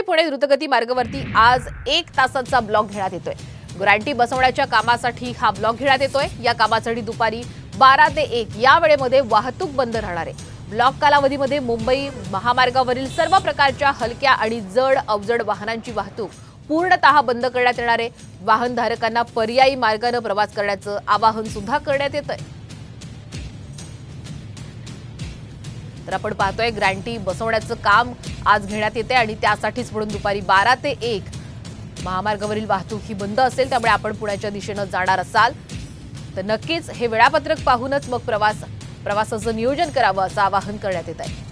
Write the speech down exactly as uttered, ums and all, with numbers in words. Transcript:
पुणे द्रुतगती मार्गावरती आज एक तासाचा ब्लॉक घेण्यात येतोय। ग्रँटी बसवण्याच्या कामासाठी हा ब्लॉक घेण्यात येतोय। या कामासाठी दुपारी बारा ते एक या वेळेमध्ये वाहतूक बंद राहणार आहे। ब्लॉक कालावधीमध्ये मुंबई महामार्गावरील सर्व प्रकारच्या हलक्या आणि जड अवजड वाहनांची वाहतूक पूर्णतः बंद करण्यात येणार आहे। वाहनधारकांना पर्यायी मार्गाने प्रवास करण्याचं आवाहन सुद्धा करण्यात येतंय। तर आपण पाहतोय ग्रँटी बसवण्याचं काम आज घेण्यात येते आणि त्यासाठीच म्हणून दुपारी बारा ते एक महामार्गावरील वाहतूक ही बंद असेल। त्यामुळे आपण पुण्याच्या दिशेने जाणार असाल तर नक्कीच हे वेळापत्रक पाहूनच मग प्रवास प्रवासाचं नियोजन करावं असं आवाहन करण्यात येत आहे।